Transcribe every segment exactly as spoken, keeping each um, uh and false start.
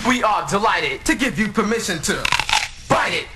We are delighted to give you permission to bite it.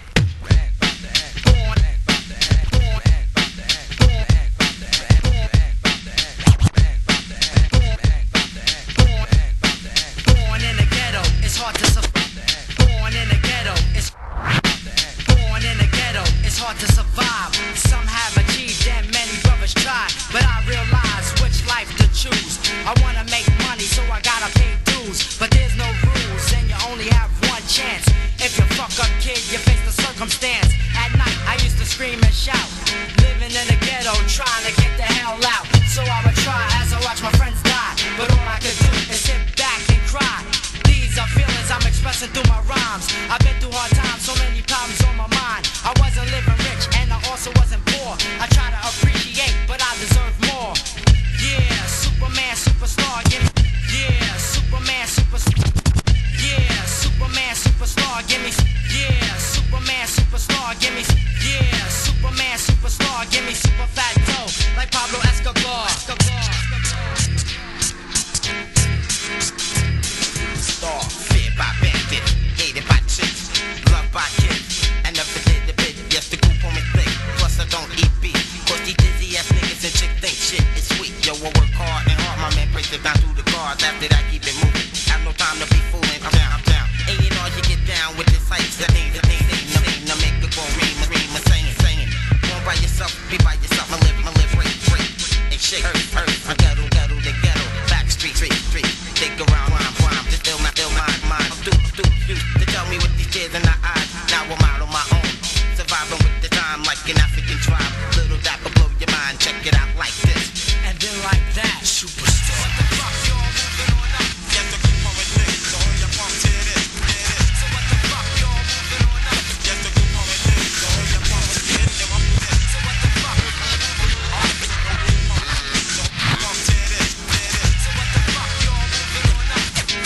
Born in the ghetto, it's hard to survive. Born in the ghetto, it's born in the ghetto, it's hard to survive. Some have achieved and many brothers try, but I realize which life to choose. I wanna make money, so I gotta pay dues, but there's no rules and you only have one chance. If you fuck up, kid, you face the circumstance. At night, I used to scream and shout, living in the ghetto, trying to get the hell out. So I would try as I watch my friends die, but all I could do is sit back and cry. These are feelings I'm expressing through my rhymes. I've been through hard times, so many problems on my mind. I wasn't living rich and I also wasn't poor. I try to appreciate, but I deserve more. Yeah, Superman, superstar, give me. Yeah, Superman, superstar. Yeah, Superman, superstar, give me. Yeah, Superman, superstar, give me. Yeah, Superman, superstar, give me super fat dough like Pablo Escobar. Star, feared by bandits, hated by chicks, loved by kids, and never did a bit. Yes, the group on me thick, plus I don't eat beef. Cause these dizzy ass niggas and chicks think shit is sweet. Yo, I work hard and hard, my man breaks it down through the cards. After that, keep it moving. Have no time to be fooling. I'm down, I'm down. Ain't it all you get down with this hype? The things, the things, ain't nothing to make it go ream, ream, saying, saying. Go by yourself, be by yourself. My live, my live, break, break, and shake, hurt, hurt. I ghetto, ghetto, the ghetto, back street, street, street. Dig around, rhyme, rhyme, just still not, still mind, mind. I'm too, too, too, to tell me with these tears in the eyes. Now I'm out on my own, surviving with the time like an African tribe. Little that will blow your mind. Check it out like this, And then like that, superstar. fuck y'all moving on up. Get the group on with this, so hold your pump to this, this. So what the fuck y'all moving on up? Get the group on with this, so hold your pump to this, so what the fuck? So pump to this, this. So what the fuck y'all moving on up?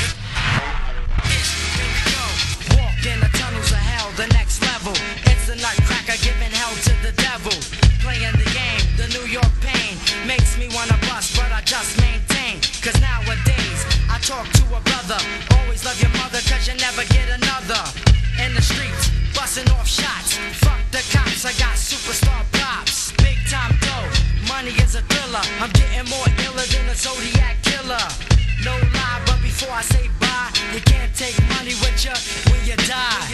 Here we go. Walk in the tunnels of hell, the next level. It's a nutcracker giving hell to the devil. Playing the game, the New York pain makes me wanna bust, but I just maintain. Cause nowadays, I talk to a brother. Always love your mother, cause you never get another. In the streets, busting off shots. Fuck the cops, I got superstar props. Big time dough, money is a thriller. I'm getting more iller than a Zodiac killer. No lie, but before I say bye, you can't take money with you when you die.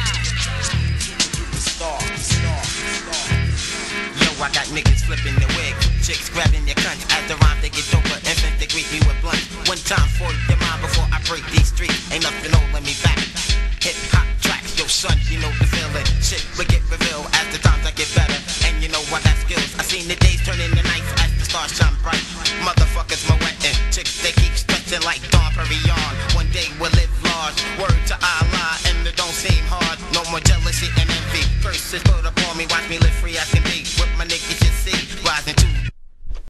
Star, star, star. Yo, I got niggas flipping their wig, chicks grabbing their cunts. As the rhyme they get doper, infant they greet me with blunt. One time for your mind before I break these streets. Ain't nothing holding me back. Hip hop tracks, yo son, you know the feeling. Shit will get revealed as the times I get better. And you know I got skills. I seen the days turn into nights as the stars shine bright. Motherfuckers my wetting, chicks they keep stretching like Dawn Perignon. One day we'll live large, word to Allah, and it don't seem hard. No more jealousy and envy. Curses put upon me, watch me live free as can be. With my niggas you see, rising to